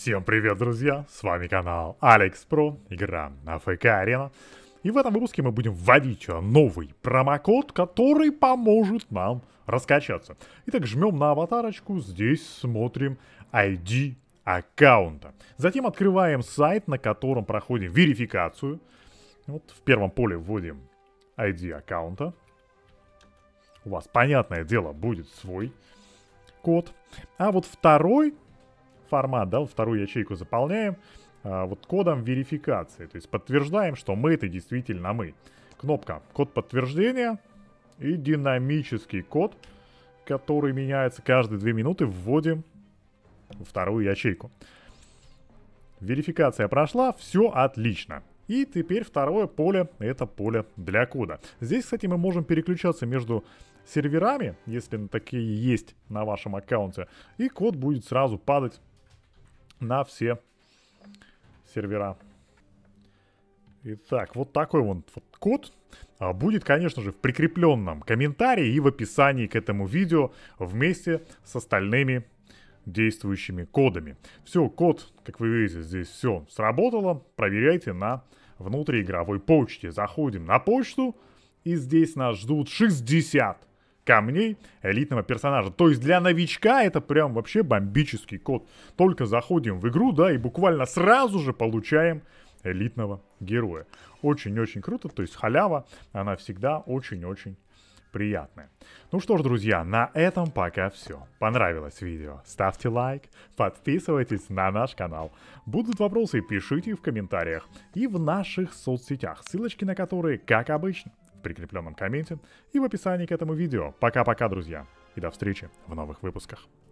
Всем привет, друзья! С вами канал Алекс Про, игра на ФК Арена. И в этом выпуске мы будем вводить новый промокод, который поможет нам раскачаться. Итак, жмем на аватарочку, здесь смотрим ID аккаунта. Затем открываем сайт, на котором проходим верификацию. Вот в первом поле вводим ID аккаунта. У вас, понятное дело, будет свой код. А вот второй формат, да, вторую ячейку заполняем вот кодом верификации. То есть подтверждаем, что мы это действительно мы. Кнопка «Код подтверждения» и динамический код, который меняется каждые 2 минуты, вводим во вторую ячейку. Верификация прошла, все отлично. И теперь второе поле — это поле для кода. Здесь, кстати, мы можем переключаться между серверами, если такие есть на вашем аккаунте, и код будет сразу падать на все сервера. Итак, вот такой вот код будет, конечно же, в прикрепленном комментарии и в описании к этому видео вместе с остальными действующими кодами. Все, код, как вы видите, здесь все сработало. Проверяйте на внутриигровой почте. Заходим на почту, и здесь нас ждут 60 камней элитного персонажа. То есть для новичка это прям вообще бомбический код. Только заходим в игру, да, и буквально сразу же получаем элитного героя. Очень-очень круто, то есть халява, она всегда очень-очень приятная. Ну что ж, друзья, на этом пока все. Понравилось видео? Ставьте лайк, подписывайтесь на наш канал. Будут вопросы, пишите в комментариях и в наших соцсетях, ссылочки на которые, как обычно, в прикрепленном комменте и в описании к этому видео. Пока-пока, друзья, и до встречи в новых выпусках.